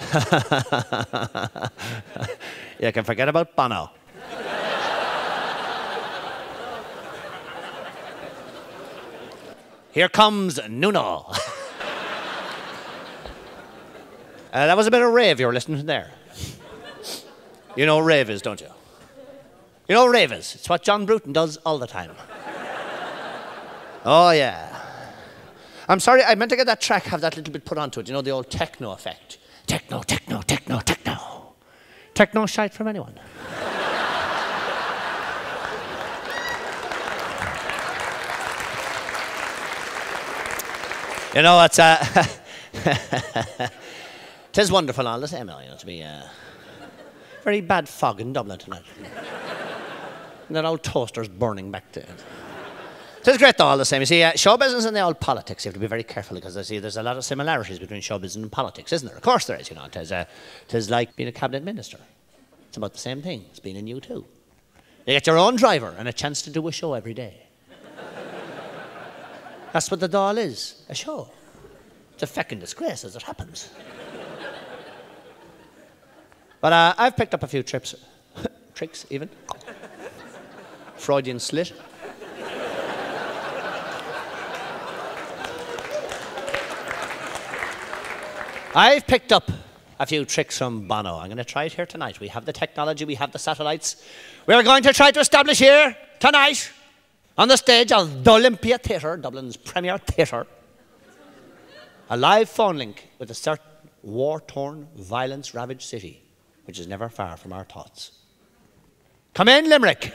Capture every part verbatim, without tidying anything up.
You can forget about Bono. Here comes Nuno. uh, that was a bit of rave you were listening to there. You know what rave is, don't you? You know what rave is? It's what John Bruton does all the time. Oh, yeah. I'm sorry, I meant to get that track, have that little bit put onto it. You know, the old techno effect. Techno, techno, techno, techno. Techno shite from anyone. You know, it's uh, tis wonderful all the same, you know, to be uh, very bad fog in Dublin tonight. And that old toaster's burning back to it. Tis great though, all the same. You see, uh, show business and the old politics, you have to be very careful because I see there's a lot of similarities between show business and politics, isn't there? Of course there is, you know. Tis, uh, tis like being a cabinet minister. It's about the same thing. It's being in you too. You get your own driver and a chance to do a show every day. That's what the Dáil is, a show. It's a feckin' disgrace as it happens. But uh, I've picked up a few trips, tricks even. Freudian slit. I've picked up a few tricks from Bono. I'm going to try it here tonight. We have the technology, we have the satellites. We're going to try to establish here tonight on the stage of the Olympia Theatre, Dublin's premier theatre, a live phone link with a certain war-torn, violence-ravaged city, which is never far from our thoughts. Come in, Limerick.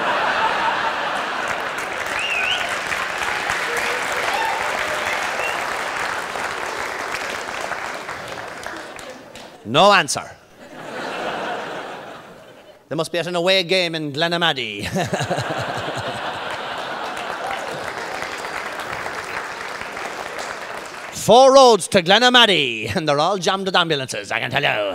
No answer. They must be at an away game in Glenamaddy. Four roads to Glenamaddy, and they're all jammed with ambulances, I can tell you.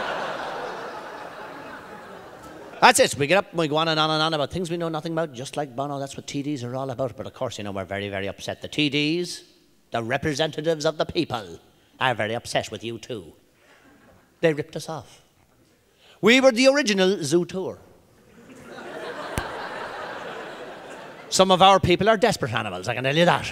That's it. We get up and we go on and on and on about things we know nothing about, just like Bono. That's what T Ds are all about. But of course, you know, we're very, very upset. The T Ds, the representatives of the people, are very upset with you too. They ripped us off. We were the original zoo tour. Some of our people are desperate animals, I can tell you that.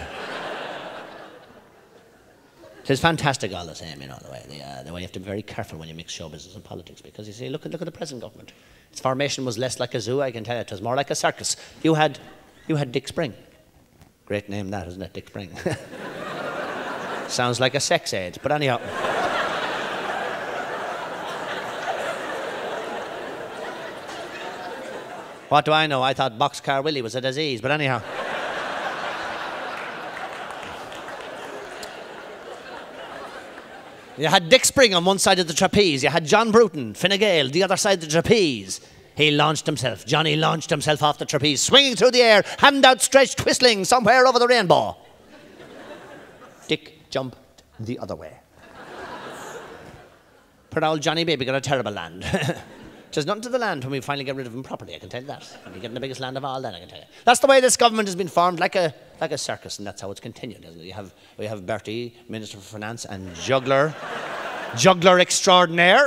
It's fantastic all the same, you know, the way, the, uh, the way you have to be very careful when you mix show business and politics, because you see, look at, look at the present government. Its formation was less like a zoo, I can tell you. It was more like a circus. You had, you had Dick Spring. Great name that, isn't it, Dick Spring? Sounds like a sex aid, but anyhow. What do I know? I thought Boxcar Willie was a disease, but anyhow. You had Dick Spring on one side of the trapeze. You had John Bruton, Fine Gael, the other side of the trapeze. He launched himself. Johnny launched himself off the trapeze, swinging through the air, hand outstretched, whistling somewhere over the rainbow. Dick jumped the other way. Poor old Johnny Baby got a terrible land. There's nothing to the land when we finally get rid of him properly, I can tell you that. When you get the biggest land of all, then I can tell you. That's the way this government has been formed, like a like a circus, and that's how it's continued, isn't it? You have, we have Bertie, Minister for Finance, and juggler, juggler extraordinaire.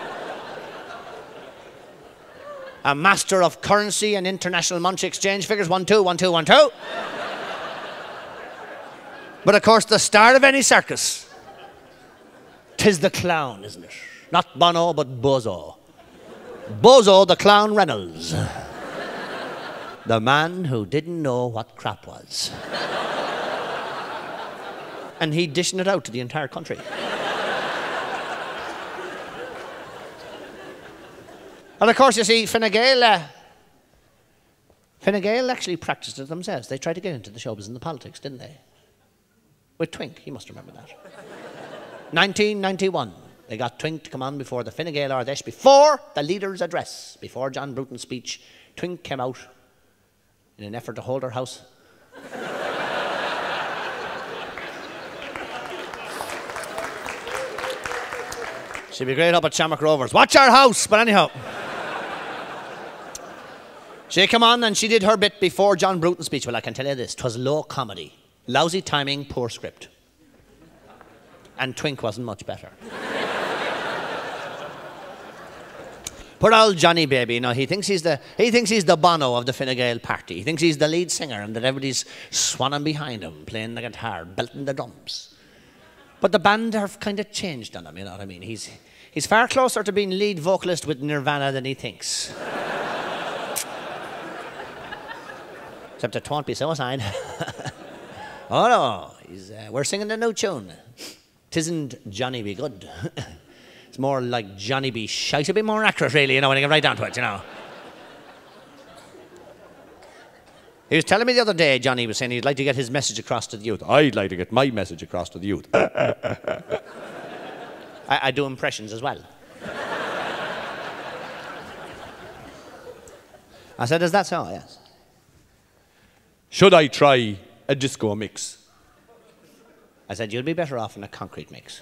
A master of currency and international monetary exchange figures, one, two, one, two, one, two. But of course, the star of any circus, 'tis the clown, isn't it? Not Bono, but Bozo. Bozo the Clown Reynolds. The man who didn't know what crap was. And he dishing it out to the entire country. And of course, you see, Fine Gael, uh, Fine Gael actually practiced it themselves. They tried to get into the showbiz and the politics, didn't they? With Twink, you must remember that. nineteen ninety-one. They got Twink to come on before the Fine Gael Ard Fheis, before the leader's address, before John Bruton's speech. Twink came out in an effort to hold her house. She'd be great up at Shamrock Rovers. Watch our house, but anyhow. She came on and she did her bit before John Bruton's speech. Well, I can tell you this, 'twas low comedy. Lousy timing, poor script. And Twink wasn't much better. Poor old Johnny Baby, you know, he thinks he's the he thinks he's the Bono of the Fine Gael party. He thinks he's the lead singer and that everybody's swanning behind him, playing the guitar, belting the drums. But the band have kind of changed on him, you know what I mean? He's he's far closer to being lead vocalist with Nirvana than he thinks. Except it won't be suicide. Oh no, he's, uh, we're singing a new tune. Tisn't Johnny Be Good. It's more like Johnny Be Shite, a bit more accurate really, you know, when you get right down to it, you know. He was telling me the other day, Johnny was saying he'd like to get his message across to the youth. I'd like to get my message across to the youth. I, I do impressions as well. I said, is that so? Yes. Should I try a disco mix? I said, you'd be better off in a concrete mix.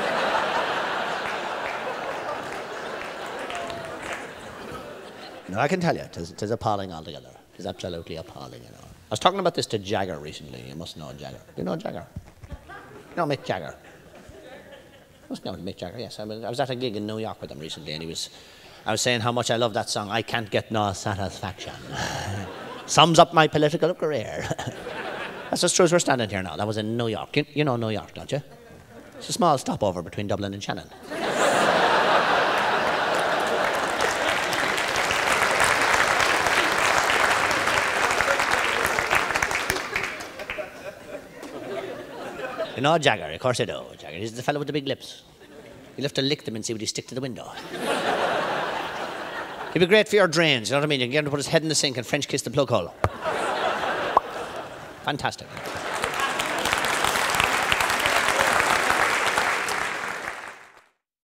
No, I can tell you, it is appalling altogether. It's absolutely appalling, you know. I was talking about this to Jagger recently. You must know Jagger. Do you know Jagger? You know Mick Jagger? You must know Mick Jagger, yes. I, mean, I was at a gig in New York with him recently, and he was, I was saying how much I love that song, I Can't Get No Satisfaction. Sums up my political career. That's as true as we're standing here now. That was in New York. You, you know New York, don't you? It's a small stopover between Dublin and Shannon. You know Jagger, of course I do. Jagger, he's the fellow with the big lips. You'll have to lick them and see what he stick to the window. He'd be great for your drains, you know what I mean? You can get him to put his head in the sink and French kiss the plug hole. Fantastic.